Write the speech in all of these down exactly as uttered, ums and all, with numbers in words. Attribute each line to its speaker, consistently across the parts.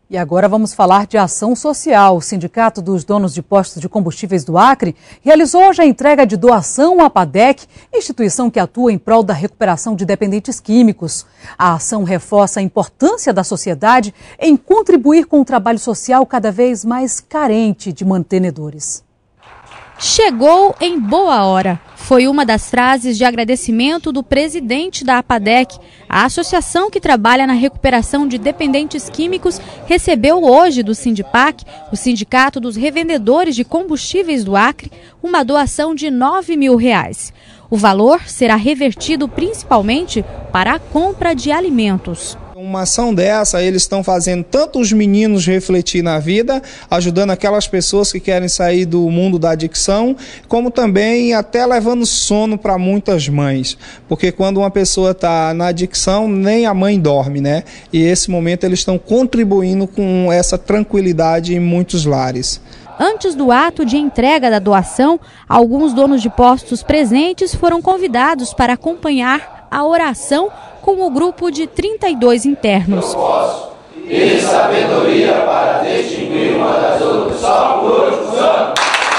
Speaker 1: E agora vamos falar de ação social. O Sindicato dos Donos de Postos de Combustíveis do Acre realizou hoje a entrega de doação à APADEC, instituição que atua em prol da recuperação de dependentes químicos. A ação reforça a importância da sociedade em contribuir com o trabalho social cada vez mais carente de mantenedores.
Speaker 2: Chegou em boa hora. Foi uma das frases de agradecimento do presidente da APADEC. A associação que trabalha na recuperação de dependentes químicos recebeu hoje do Sindipac, o Sindicato dos Revendedores de Combustíveis do Acre, uma doação de nove mil reais. O valor será revertido principalmente para a compra de alimentos.
Speaker 3: Uma ação dessa, eles estão fazendo tanto os meninos refletir na vida, ajudando aquelas pessoas que querem sair do mundo da adicção, como também até levando sono para muitas mães. Porque quando uma pessoa está na adicção, nem a mãe dorme, né? E esse momento eles estão contribuindo com essa tranquilidade em muitos lares.
Speaker 2: Antes do ato de entrega da doação, alguns donos de postos presentes foram convidados para acompanhar a oração com o grupo de trinta e dois internos.
Speaker 4: E sabedoria para distinguir uma das outras, só por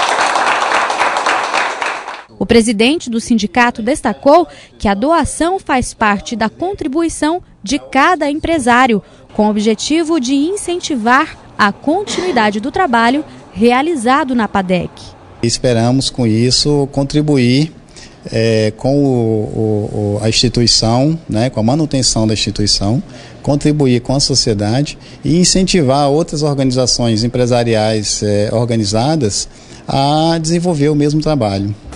Speaker 2: O presidente do sindicato destacou que a doação faz parte da contribuição de cada empresário, com o objetivo de incentivar a continuidade do trabalho realizado na APADEC.
Speaker 5: Esperamos com isso contribuir É, com o, o, a instituição, né, com a manutenção da instituição, contribuir com a sociedade e incentivar outras organizações empresariais é, organizadas a desenvolver o mesmo trabalho.